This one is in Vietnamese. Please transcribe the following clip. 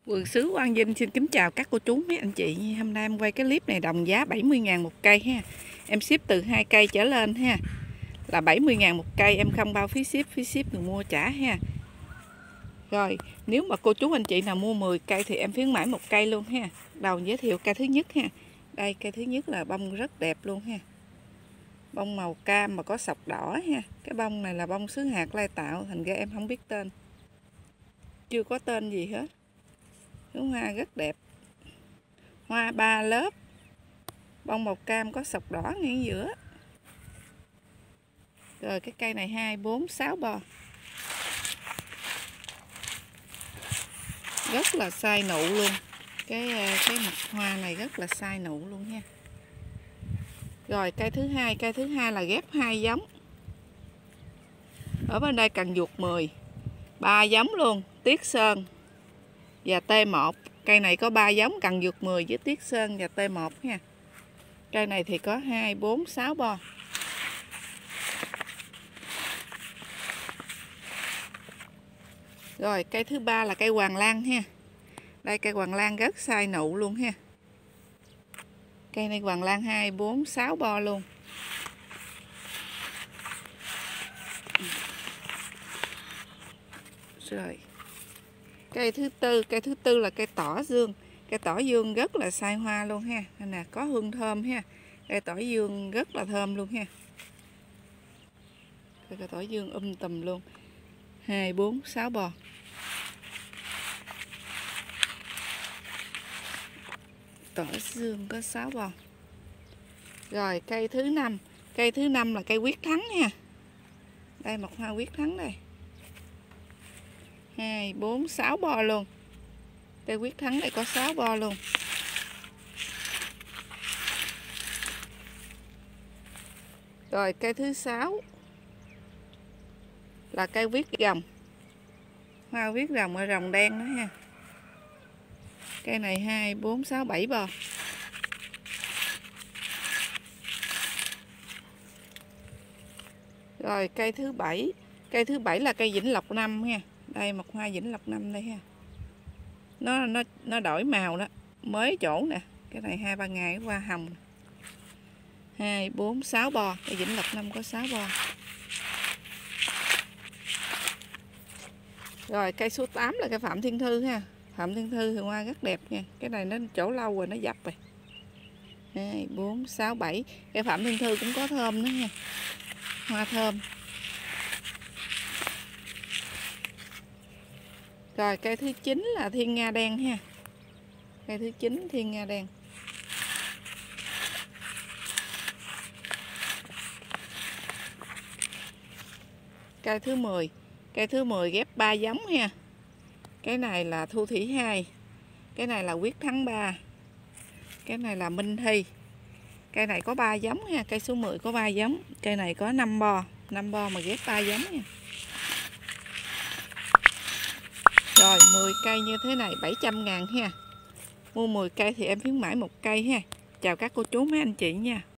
Vườn sứ Quang Vinh xin kính chào các cô chú mấy anh chị. Hôm nay em quay cái clip này đồng giá 70.000 một cây ha. Em ship từ 2 cây trở lên ha. Là 70.000 một cây, em không bao phí ship người mua trả ha. Rồi, nếu mà cô chú anh chị nào mua 10 cây thì em khuyến mãi một cây luôn ha. Đầu giới thiệu cây thứ nhất ha. Đây, cây thứ nhất là bông rất đẹp luôn ha. Bông màu cam mà có sọc đỏ ha. Cái bông này là bông sứ hạt lai tạo, thành ra em không biết tên. Chưa có tên gì hết. Nước hoa rất đẹp. Hoa 3 lớp. Bông màu cam có sọc đỏ ngay giữa. Rồi cái cây này 2, 4, 6 bò. Rất là sai nụ luôn. Cái mặt hoa này rất là sai nụ luôn nha. Rồi cây thứ hai là ghép 2 giống. Ở bên đây cần duột 10. 3 giống luôn, Tiết Sơn và T1. Cây này có 3 giống cần duột 10 với Tiết Sơn và T1 nha. Cây này thì có 2, 4, 6 bo. Rồi cây thứ ba là cây hoàng lan ha. Đây cây hoàng lan rất sai nụ luôn ha. Cây này hoàng lan 2, 4, 6 bo luôn. Rồi cây thứ tư là cây tỏ dương. Cây tỏ dương rất là sai hoa luôn ha. Nên là có hương thơm ha. Cây tỏ dương rất là thơm luôn ha. Cây tỏ dương tùm luôn. 2, 4, 6 bò. Tỏ dương có 6 bò. Rồi cây thứ 5. Cây thứ 5 là cây quyết thắng nha. Đây một hoa quyết thắng đây. 2, 4, 6 bo luôn. Cây quyết thắng đây có 6 bo luôn. Rồi cây thứ 6 là cây quyết rồng. Hoa quyết rồng ở rồng đen đó ha. Cây này 2, 4, 6, 7 bo. Rồi cây thứ 7. Cây thứ 7 là cây Vĩnh Lộc 5 ha. Đây một hoa Vĩnh Lộc 5 đây ha. Nó đổi màu đó, mới chỗ nè. Cái này 2-3 ngày hoa hồng. 2, 4, 6 bo. Cây Vĩnh Lộc 5 có 6 bo. Rồi cây số 8 là cây Phạm Thiên Thư ha. Phạm Thiên Thư thì hoa rất đẹp nha. Cái này nó chỗ lâu rồi nó dập rồi. 2, 4, 6, 7. Cây Phạm Thiên Thư cũng có thơm nữa nha. Hoa thơm. Rồi cây thứ 9 là Thiên Nga đen ha. Cây thứ 9 Thiên Nga đen. Cây thứ 10. Cây thứ 10 ghép 3 giống ha. Cái này là Thu Thủy 2. Cái này là Quyết Thắng 3. Cái này là Minh Thi. Cây này có 3 giống ha. Cây số 10 có 3 giống. Cây này có 5 bo. 5 bo mà ghép 3 giống nha. Rồi 10 cây như thế này 700.000 ha. Mua 10 cây thì em khuyến mãi một cây ha. Chào các cô chú mấy anh chị nha.